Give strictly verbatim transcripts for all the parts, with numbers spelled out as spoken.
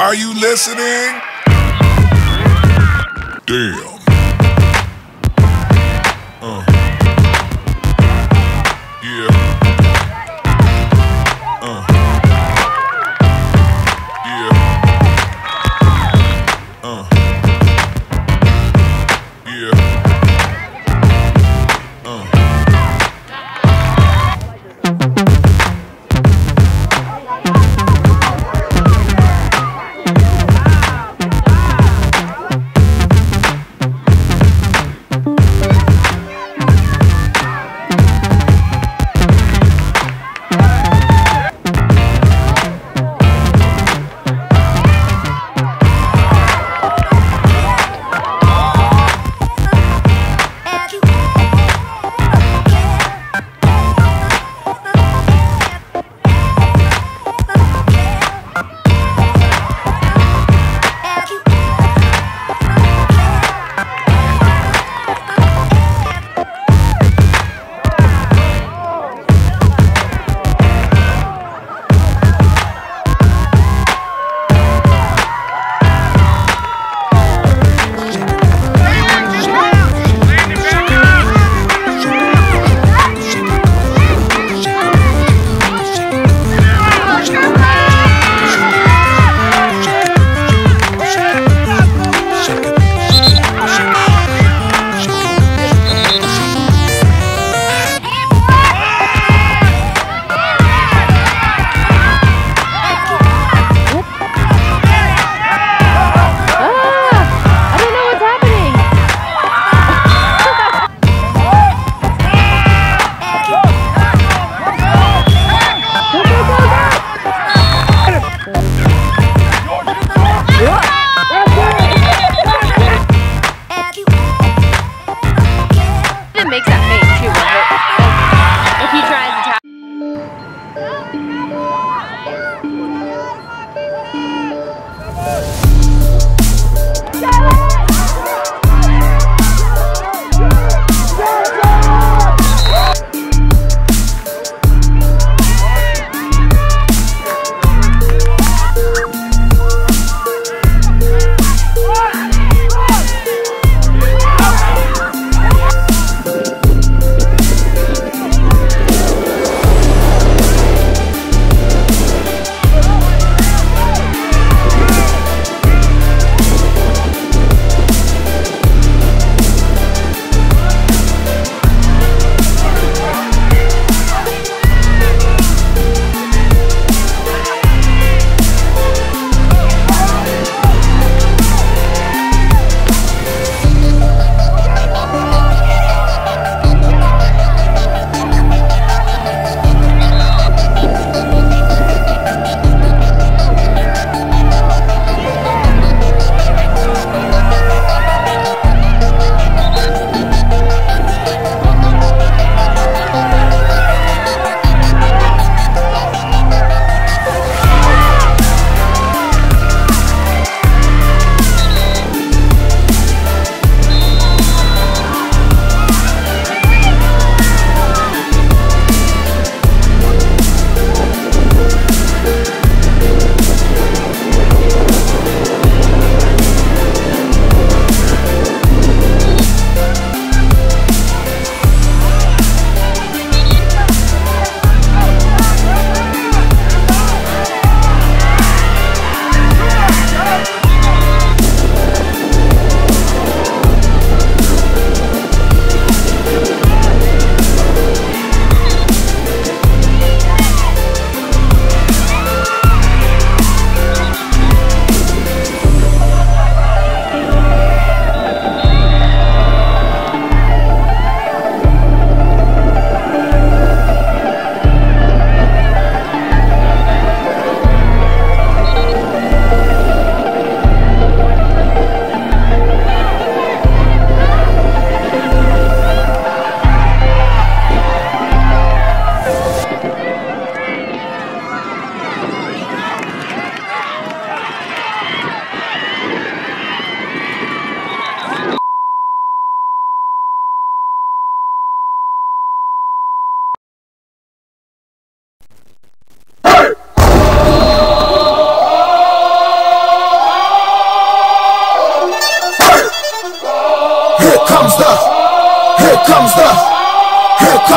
Are you listening? Damn. Uh. Yeah. Uh. Yeah. Uh. Yeah. Uh.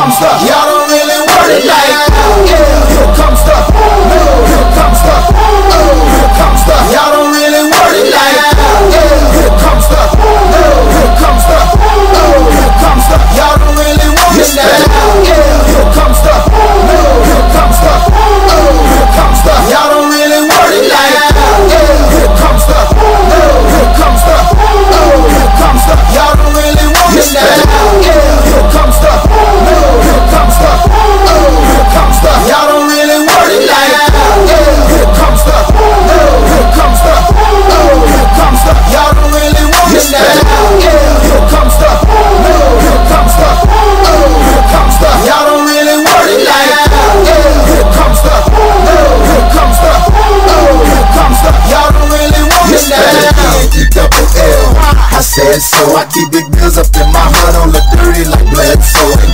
comes the, y'all don't really want it like that. Yeah, here comes the, here comes the, here comes the, y'all don't really want it like that. Yeah, here comes the, here comes the, here comes the, y'all don't really want it like that. Yeah, here comes the, here comes the, here comes the, y'all don't really want it like that. Yeah, here comes the, here comes the, here comes the, y'all don't really want it like that. Yeah, here comes the, here comes the, here comes the, y'all don't really want it like that. Yeah, here comes the, here comes the, here comes the, y'all don't really want it like that. Yeah, here comes the, here comes the, here comes the, y'all don't really want it like that. Yeah, here comes the, here comes the, here comes the, y'all don't really want it like that. E double L. I said so. I keep big bills up in my heart on the dirty like blood. So